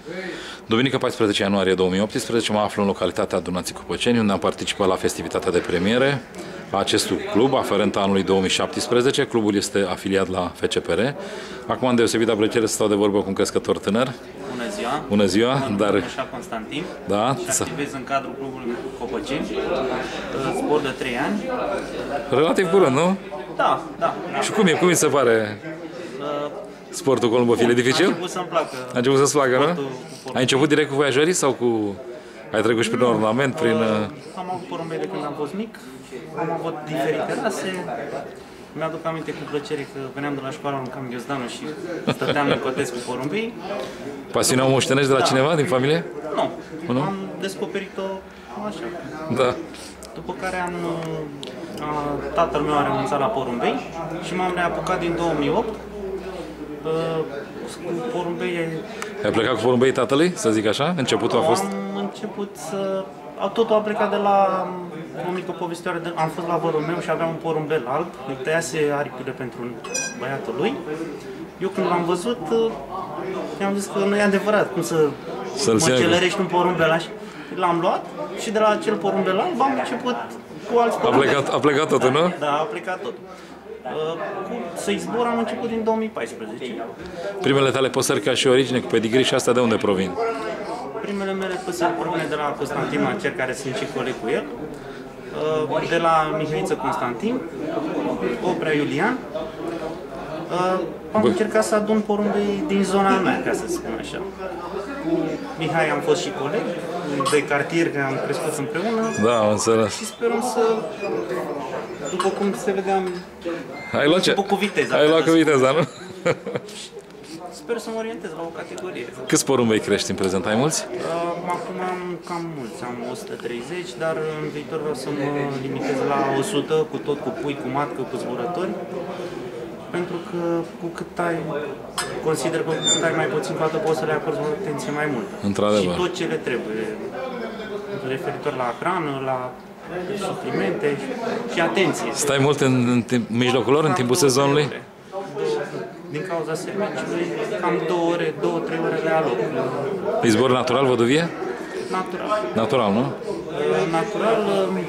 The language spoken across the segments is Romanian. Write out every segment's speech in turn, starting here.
Duminică 14 ianuarie 2018 mă aflu în localitatea Dunații Copăceni, unde am participat la festivitatea de premiere a acestui club, aferent anului 2017. Clubul este afiliat la FCPR. Acum am deosebită plăcere să stau de vorbă cu un crescător tânăr. Bună ziua! Bună ziua! Dar așa Constantin. Da? Și activez în cadrul clubului Copăceni, sport de 3 ani. Relativ curând, nu? Da. Și cum mi se pare sportul columbofil? E dificil? A început să-mi placă. A început să-ți placă, nu? Ai început direct cu voiajorii sau cu... Ai trecut și prin ornament, prin... Am avut porumbei de când am fost mic, am avut diferite rase. Mi-aduc aminte cu plăcere că veneam de la școală, aruncam ghiozdanu și stăteam în cotez cu porumbei. Pasiunea o moștenești de la cineva din familie? Nu. Am descoperit-o așa. Da. După care tatăl meu a renunțat la porumbei și m-am reapucat din 2008. Cu porumbei... Ai plecat cu porumbei tatălui, să zic așa? Începutul a fost? Am început să... Totul a plecat de la o mică povestioare. Am fost la vărul meu și aveam un porumbel alb. Îi tăiase aripile pentru băiatul lui. Eu când l-am văzut, i-am zis că nu e adevărat. Cum să mă celerești un porumbel așa? L-am luat și de la acel porumbel alb am început cu alți porumbeli. A plecat totul, nu? Da, a plecat totul. Să-i zbor am început din 2014. Primele tale păsări ca și origine, cu pedigree și astea de unde provin? Primele mele păsări provin de la Constantin Macer, care sunt și coleg cu el, de la Mihăiță Constantin, Oprea Iulian. Am încercat să adun porumbei din zona mea, ca să spun așa. Cu Mihai am fost și coleg, de cartier, că am crescut împreună. Da, am înțeles. Și sperăm să, după cum se vedeam, cu viteza. Ai luat cu viteza, nu? Sper să mă orientez la o categorie. Câți porumbei crești în prezent? Ai mulți? Acum am cam mulți, am 130, dar în viitor vreau să mă limitez la 100, cu tot, cu pui, cu matcă, cu zburători. Pentru că consider că cu cât ai mai puțin fată, poți să le acorzi o atenție mai mult. Într-adevăr. Și tot ce le trebuie, referitor la hrană, la suplimente și atenție. Stai mult în mijlocul lor, în timpul sezonului? Din cauza serviciului, cam 2-3 ore le aloc. E zbor natural, văduvie? Natural. Natural, nu? Natural,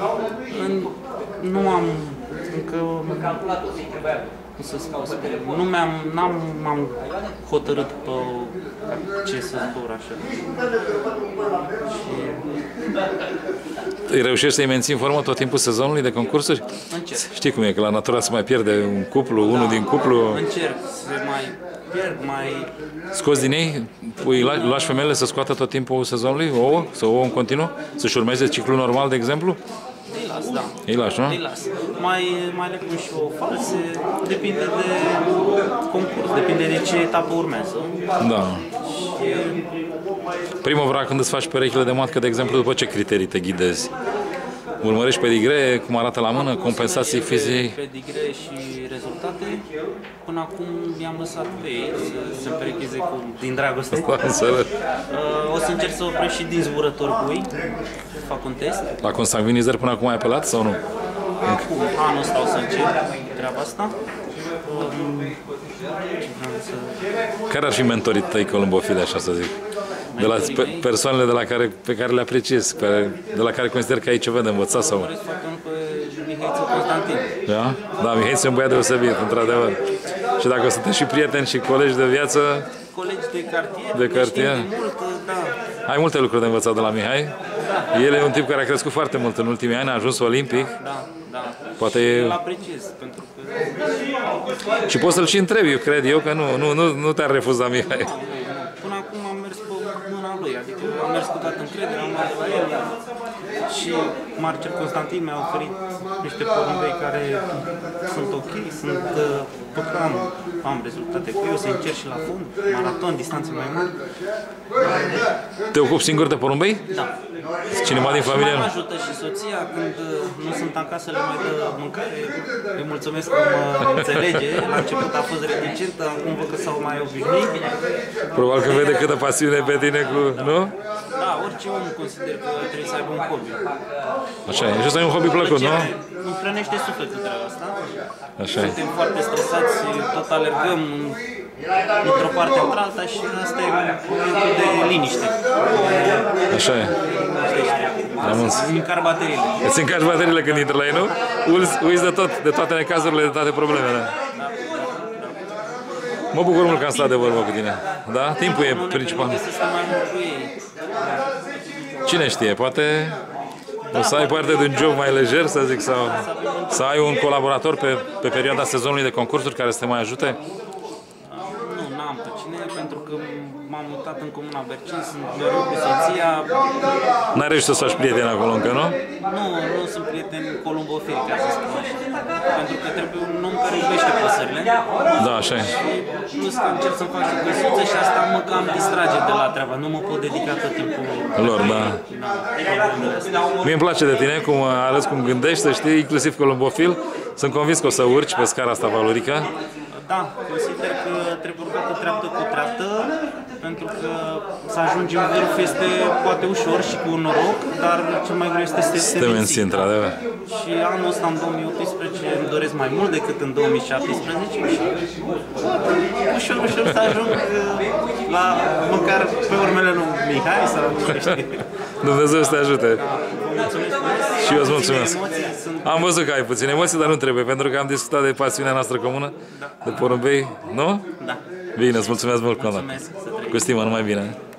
nu am încă... Nu m-am hotărât pe ce să zbor așa. Și... Reușești să-i menții în formă tot timpul sezonului de concursuri? Încerc. Știi cum e, că la natural se mai pierde un cuplu, unul din cuplu... Încerc, se mai pierd, mai... Scoți din ei? Îi lași femeile să scoată tot timpul sezonului ouă? Să ouă în continuu? Să-și urmeze ciclul normal, de exemplu? Îi las, da. Îi lași, nu? Îi las. Mai le pun și o false, depinde de concurs, depinde de ce etapă urmează. Da. Primăvara, când îți faci perechile de matcă, de exemplu, după ce criterii te ghidezi? Urmărești pedigree, cum arată la mână, compensații fizice? Pedigree și rezultate. Până acum i-am lăsat pe ei să se perecheze din dragoste. O să încerc să opresc și din zburători cu ei. Fac un test. La consanguinizări până acum ai apelat sau nu? Acum, anul ăsta o să încep treaba asta. Care ar fi mentorii tăi columbofili, așa să zic? De la persoanele pe care le apreciezi, de la care consider că ai ceva de învățat sau... Mihăiță Constantin. Da? Da, Mihăiță e un băiat deosebit, într-adevăr. Și dacă sunteți și prieteni și colegi de viață... Colegi de cartier. Mult, da. Ai multe lucruri de învățat de la Mihai. Da. El e un tip care a crescut foarte mult în ultimii ani, a ajuns olimpic. Da. Poate îl apreciez, pentru că... Și poți să-l și întrebi, cred eu, că nu te-ar refuza Mihai. Până acum am mers pe mâna lui, adică am mers cu toată încrederea, am luat de la el. Și Marcel Constantin mi-a oferit niște porumbei care sunt ok, am rezultate cu ei, o să încerc și la fund, maraton, distanțe mai mari. Te ocupi singur de porumbei? Da. Cineva din familie? Mă ajută și soția când nu sunt acasă, le mai dă mâncare. Îi mulțumesc că mă înțelege. La început a fost reticentă, acum văd că s-au mai obișnuit. Probabil că vede câtă pasiune pe tine cu... nu? Da, orice om consider că trebuie să aibă un hobby. Așa e. Și ăsta e un hobby plăcut, nu? Îmi hrănește sufletul treaba asta. Așa e. Suntem foarte stresați, tot alergăm, dintr-o parte într-alta și asta e momentul de liniște. Așa e. Îți încarc bateriile. Îți încarci bateriile când intri la ei, nu? Uiți de tot, de toate necazurile, de toate problemele. Mă bucur mult că am stat de vorbă cu tine. Da? Timpul e principal. Cine știe, poate o să ai parte de un job mai lejer, să zic, sau să ai un colaborator pe perioada sezonului de concursuri care să te mai ajute? Nu, n-am pe cine, pentru că m-am mutat în comuna Bercin, sunt mereu cu soția. N-ai reușit să faci prieteni acolo încă, nu? Nu sunt prieteni columbofili, ca să spun așa. Pentru că trebuie un om care iubește păsările. Da, așa e. Și plus că încerc să-mi fac și căsuțe și asta mă cam distrage de la treabă. Nu mă pot dedica tot timpul lor, da. Mie îmi place de tine, cum arăți, cum gândești, să știi, inclusiv columbofil. Sunt convins că o să urci pe scara asta valorică. Da, consider că trebuie urcată treaptă cu treaptă, pentru că să ajungi în vârf este poate ușor și cu un noroc, dar cel mai greu este să te menții. într-adevăr. Și anul ăsta, în 2018, îmi doresc mai mult decât în 2017 și ușor să ajung la, măcar pe urmele lui Mihai sau cine știe. Dumnezeu să te ajute. Mulțumesc frumos. Și eu îți mulțumesc. Am văzut că ai puține emoții, dar nu trebuie, pentru că am discutat de pasiunea noastră comună, de porumbei, nu? Da. Bine, îți mulțumesc mult, Conor. Mulțumesc, să trăiești. Cu stimă, numai bine.